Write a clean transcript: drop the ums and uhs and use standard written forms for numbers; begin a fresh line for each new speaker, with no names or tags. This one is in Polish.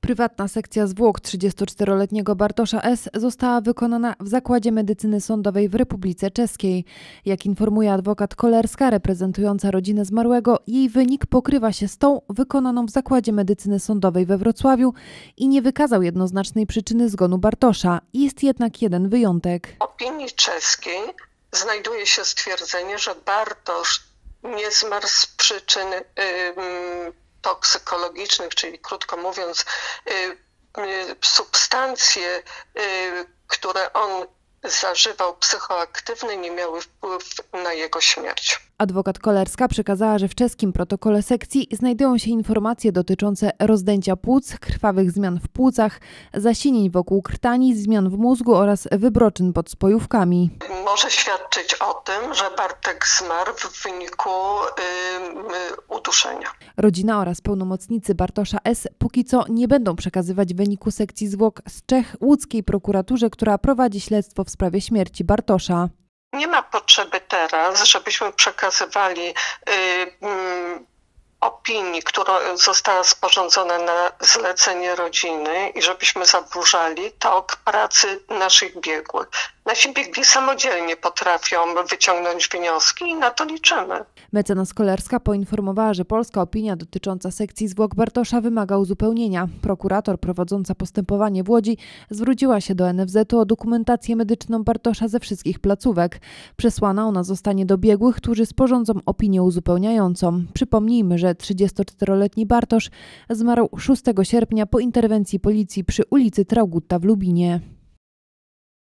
Prywatna sekcja zwłok 34-letniego Bartosza S. została wykonana w Zakładzie Medycyny Sądowej w Republice Czeskiej. Jak informuje adwokat Kolerska reprezentująca rodzinę zmarłego, jej wynik pokrywa się z tą wykonaną w Zakładzie Medycyny Sądowej we Wrocławiu i nie wykazał jednoznacznej przyczyny zgonu Bartosza. Jest jednak jeden wyjątek.
W opinii czeskiej znajduje się stwierdzenie, że Bartosz nie zmarł z przyczyn toksykologicznych, czyli krótko mówiąc substancje, które on zażywał psychoaktywne, nie miały wpływu na jego śmierć.
Adwokat Kolerska przekazała, że w czeskim protokole sekcji znajdują się informacje dotyczące rozdęcia płuc, krwawych zmian w płucach, zasinień wokół krtani, zmian w mózgu oraz wybroczyn pod spojówkami.
Może świadczyć o tym, że Bartek zmarł w wyniku uduszenia.
Rodzina oraz pełnomocnicy Bartosza S. póki co nie będą przekazywać wyniku sekcji zwłok z Czech łódzkiej prokuraturze, która prowadzi śledztwo w sprawie śmierci Bartosza.
Nie ma potrzeby teraz, żebyśmy przekazywali opinii, która została sporządzona na zlecenie rodziny i żebyśmy zaburzali tok pracy naszych biegłych. Nasi biegli samodzielnie potrafią wyciągnąć wnioski i na to liczymy.
Mecenas Kolerska poinformowała, że polska opinia dotycząca sekcji zwłok Bartosza wymaga uzupełnienia. Prokurator prowadząca postępowanie w Łodzi zwróciła się do NFZ-u o dokumentację medyczną Bartosza ze wszystkich placówek. Przesłana ona zostanie do biegłych, którzy sporządzą opinię uzupełniającą. Przypomnijmy, że 34-letni Bartosz zmarł 6 sierpnia po interwencji policji przy ulicy Traugutta w Lubinie.